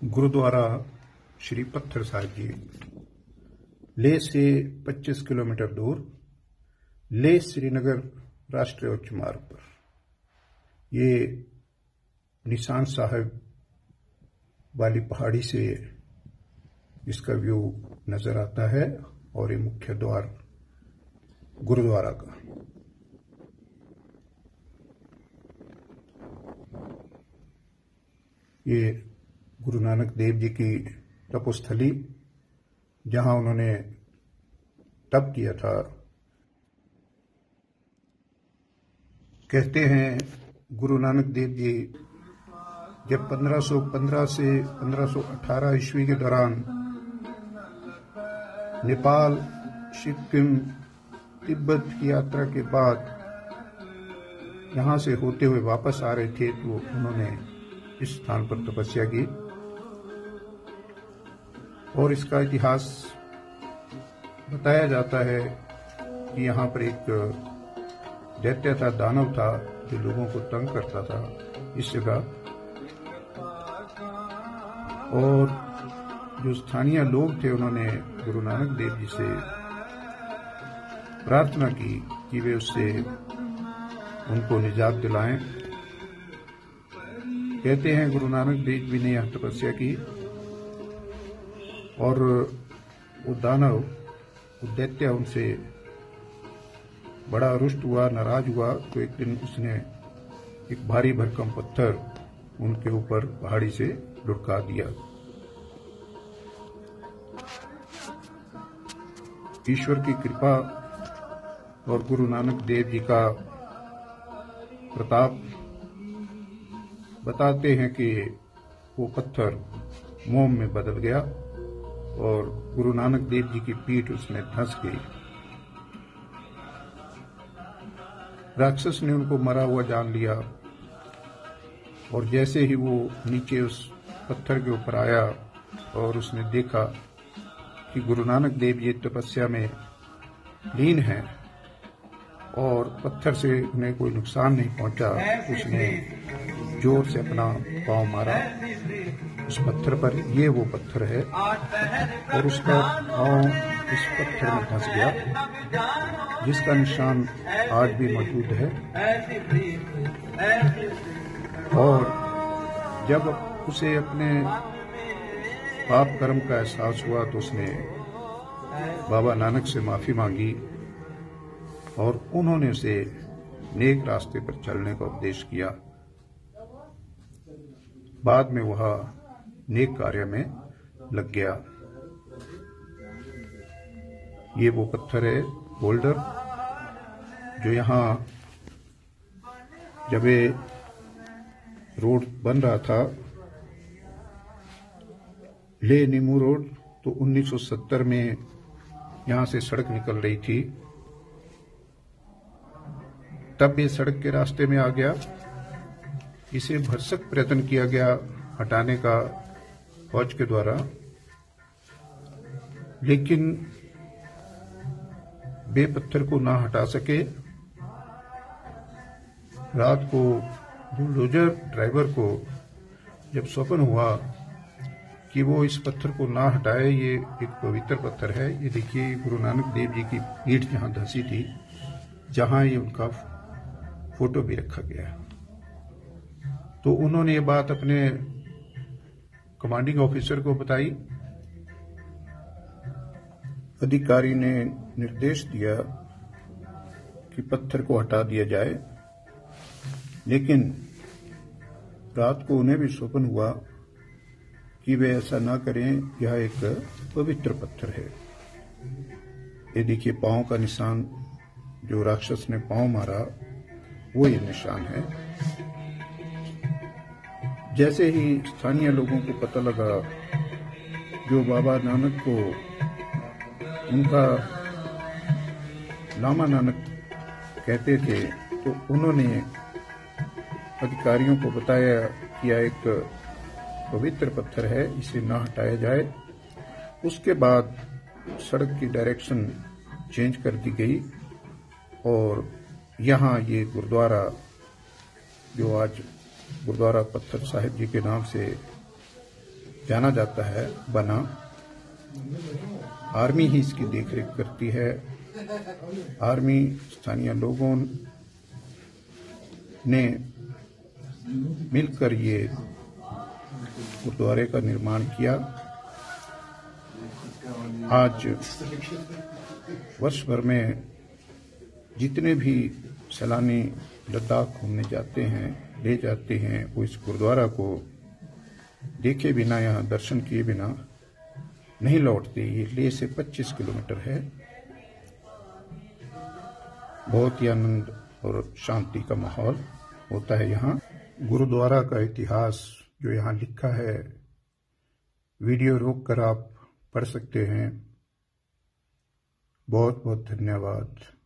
गुरुद्वारा श्री पत्थर साहिब जी, लेह से 25 किलोमीटर दूर लेह श्रीनगर राष्ट्रीय उच्च मार्ग पर ये निशान साहिब वाली पहाड़ी से इसका व्यू नजर आता है और ये मुख्य द्वार गुरुद्वारा का। ये गुरु नानक देव जी की तपोस्थली, जहां उन्होंने तप किया था। कहते हैं गुरु नानक देव जी जब 1515 से 1518 ईस्वी के दौरान नेपाल, सिक्किम, तिब्बत की यात्रा के बाद यहां से होते हुए वापस आ रहे थे, तो उन्होंने इस स्थान पर तपस्या की। और इसका इतिहास बताया जाता है कि यहाँ पर एक दैत्य था, दानव था, जो लोगों को तंग करता था इस जगह। और जो स्थानीय लोग थे उन्होंने गुरु नानक देव जी से प्रार्थना की कि वे उससे उनको निजात दिलाएं। कहते हैं गुरु नानक देव जी ने यह तपस्या की और वो दानव, वो दैत्य उनसे बड़ा रुष्ट हुआ, नाराज हुआ। तो एक दिन उसने एक भारी भरकम पत्थर उनके ऊपर पहाड़ी से लुढ़का दिया। ईश्वर की कृपा और गुरु नानक देव जी का प्रताप बताते हैं कि वो पत्थर मोम में बदल गया और गुरु नानक देव जी की पीठ उसमें धंस गई। राक्षस ने उनको मरा हुआ जान लिया और जैसे ही वो नीचे उस पत्थर के ऊपर आया और उसने देखा कि गुरु नानक देव जी तपस्या में लीन हैं और पत्थर से उन्हें कोई नुकसान नहीं पहुंचा, उसने जोर से अपना पांव मारा उस पत्थर पर। ये वो पत्थर है और उसका पांव इस पत्थर में धंस गया, जिसका निशान आज भी मौजूद है। और जब उसे अपने पाप कर्म का एहसास हुआ तो उसने बाबा नानक से माफी मांगी और उन्होंने उसे नेक रास्ते पर चलने का उपदेश किया। बाद में वह नेक कार्य में लग गया। ये वो पत्थर है बोल्डर, जो यहाँ जब ये रोड बन रहा था, लेह निमू रोड, तो 1970 में यहां से सड़क निकल रही थी। तब ये सड़क के रास्ते में आ गया। इसे भरसक प्रयत्न किया गया हटाने का फौज के द्वारा, लेकिन वे पत्थर को ना हटा सके। रात को बुलडोजर ड्राइवर को जब स्वप्न हुआ कि वो इस पत्थर को ना हटाए, ये एक पवित्र पत्थर है। ये देखिए गुरु नानक देव जी की पीठ जहां धंसी थी, जहां ये उनका फोटो भी रखा गया है। तो उन्होंने ये बात अपने कमांडिंग ऑफिसर को बताई। अधिकारी ने निर्देश दिया कि पत्थर को हटा दिया जाए, लेकिन रात को उन्हें भी स्वप्न हुआ कि वे ऐसा ना करें। यह एक पवित्र पत्थर है। ये देखिए पांव का निशान, जो राक्षस ने पांव मारा वो ये निशान है। जैसे ही स्थानीय लोगों को पता लगा, जो बाबा नानक को उनका लामा नानक कहते थे, तो उन्होंने अधिकारियों को बताया कि यह एक पवित्र पत्थर है, इसे ना हटाया जाए। उसके बाद सड़क की डायरेक्शन चेंज कर दी गई और यहाँ ये गुरुद्वारा, जो आज गुरुद्वारा पत्थर साहिब जी के नाम से जाना जाता है बना। आर्मी ही इसकी देखरेख करती है। आर्मी स्थानीय लोगों ने मिलकर ये गुरुद्वारे का निर्माण किया। आज वर्ष भर में जितने भी सैलानी लद्दाख घूमने जाते हैं, ले जाते हैं, वो इस गुरुद्वारा को देखे बिना, यहाँ दर्शन किए बिना नहीं लौटते। ये लेह से 25 किलोमीटर है। बहुत ही आनंद और शांति का माहौल होता है यहाँ। गुरुद्वारा का इतिहास जो यहाँ लिखा है, वीडियो रोककर आप पढ़ सकते हैं। बहुत बहुत धन्यवाद।